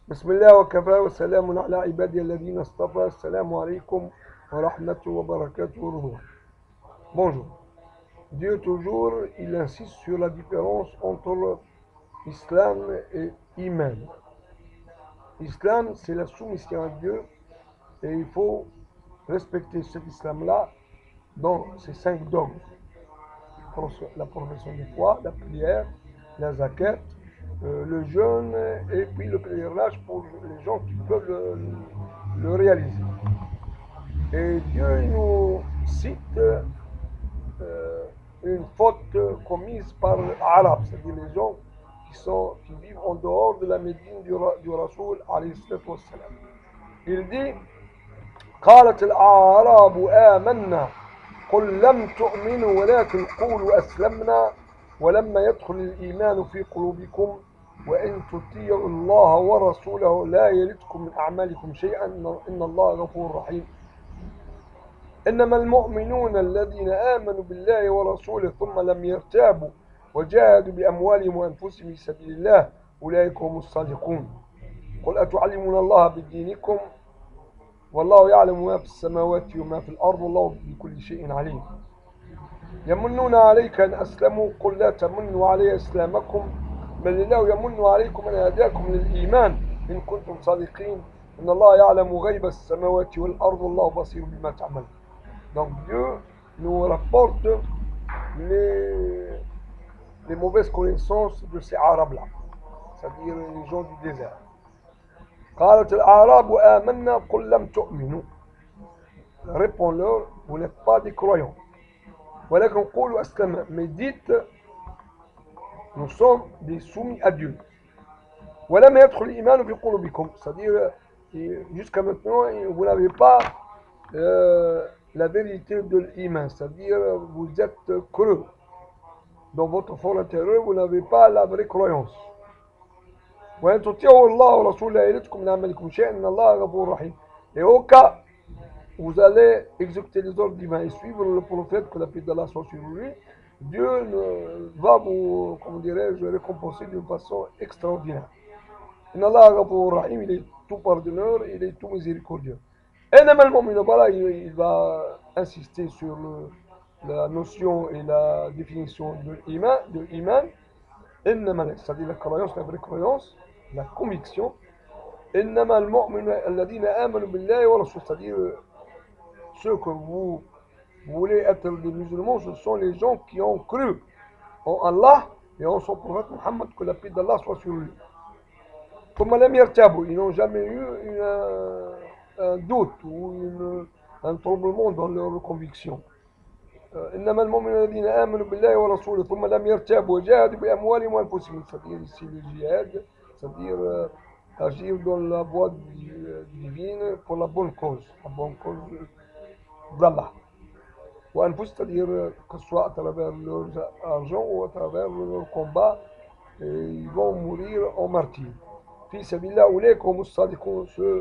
بسم الله وكفى وسلام على عبادي الذين اصطفى. السلام عليكم wa rahmatullahi wa barakatuh. Bonjour. Dieu toujours, il insiste sur la différence entre islam et iman. Islam, c'est la soumission à Dieu et il faut respecter cet islam-là dans ces 5 dogmes. La profession de foi, la prière, la zakat, le jeûne et puis le pèlerinage pour les gens qui peuvent le réaliser. Et Dieu nous cite une faute commise par les Arabes, c'est-à-dire les gens qui vivent en dehors de la Médine du Rasoul alayhi salatu wassalam. Il dit قالت الأعراب آمنا قل لم تؤمنوا ولكن قولوا أسلمنا ولما يدخل الإيمان في قلوبكم وإن تطيعوا الله ورسوله لا يلدكم من أعمالكم شيئا إن الله غفور رحيم. إنما المؤمنون الذين آمنوا بالله ورسوله ثم لم يرتابوا وجاهدوا بأموالهم وأنفسهم في سبيل الله أولئك هم الصادقون. قل أتعلمون الله بدينكم والله يعلم ما في السماوات وما في الأرض والله بكل شيء عليم. يمنون عليك أن أسلموا قل لا تمنوا علي إسلامكم بل الله يمن عليكم أن هداكم للإيمان إن كنتم صادقين إن الله يعلم غيب السماوات والأرض والله بصير بما تعملون. Donc Dieu nous rapporte les mauvaises connaissances de ces Arabes-là, c'est-à-dire les gens du désert. قالت الأعراب آمنا قل لم تؤمنوا. Réponds-leur, vous n'êtes pas des croyants. ولكن قولوا أسلمنا. Mais dites, nous sommes des soumis à Dieu. ولم يدخل الإيمان في قلوبكم. C'est-à-dire, jusqu'à maintenant, vous n'avez pas la vérité de l'iman, c'est-à-dire vous êtes creux. Dans votre fond intérieur, vous n'avez pas la vraie croyance. Et au cas où vous allez exécuter les ordres divins et suivre le prophète, que la paix d'Allah soit sur lui, Dieu va vous, comment dirais-je, récompenser d'une façon extraordinaire. Inna Allah ghafur rahim, il est tout pardonneur, il est tout miséricordieux. Et voilà, il va insister sur la notion et la définition de l'iman, c'est-à-dire la croyance, la vraie croyance, la conviction. C'est-à-dire ceux que vous voulez être des musulmans, ce sont les gens qui ont cru en Allah et en son prophète Muhammad, que la paix d'Allah soit sur lui. Ils n'ont jamais eu un doute ou un troublement dans leur conviction. إنما المؤمنون الذين آمنوا بالله ورسوله ثم لم يرتابوا وجاهدوا بأموالهم وأنفسهم. C'est-à-dire ici le djihad, c'est-à-dire agir dans la voie divine pour la bonne cause d'Allah. وأنفسهم, c'est-à-dire que ce soit à travers leur argent ou à travers leur combat, et ils vont mourir en martyrs. Fi sabilillah أولئك هم الصادقون.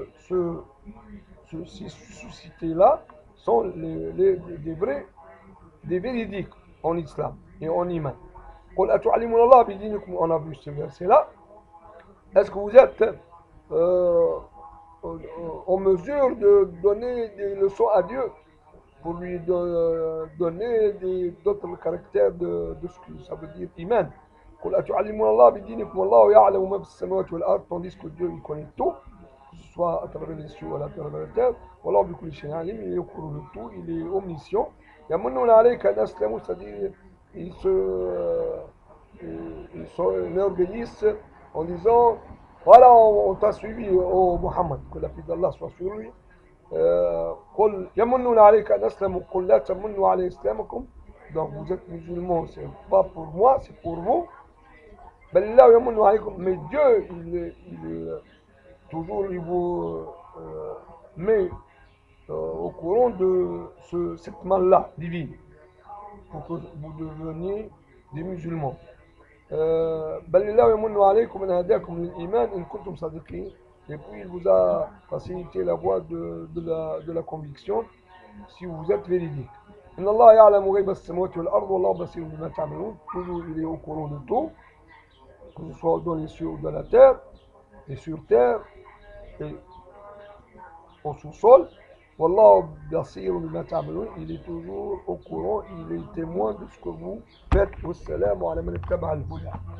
Ces suscités-là sont des vrais, des véridiques en islam et en iman. On a vu ce verset-là. Est-ce que vous êtes en mesure de donner des leçons à Dieu pour lui donner d'autres caractères de ce que ça veut dire iman? Tandis que Dieu il connaît tout, que ce soit à travers les cieux ou à travers la terre. Il est au courant de tout, il est omniscient. C'est-à-dire ils s'organisent en disant voilà, on t'a suivi, oh Muhammad, que la paix d'Allah soit sur lui. Donc vous êtes musulmans, c'est pas pour moi, c'est pour vous. Mais Dieu, toujours, il vous met au courant de cette mal-là divine pour que vous deveniez des musulmans. Et puis il vous a facilité la voie de la conviction si vous êtes véridique. Toujours il est au courant de tout, que ce soit dans les cieux ou dans la terre. et sur terre, et au sous-sol. Wallahu basirun bima ta'malun, il est toujours au courant, il est témoin de ce que vous faites. Wassalamu ala man ittaba al-huda.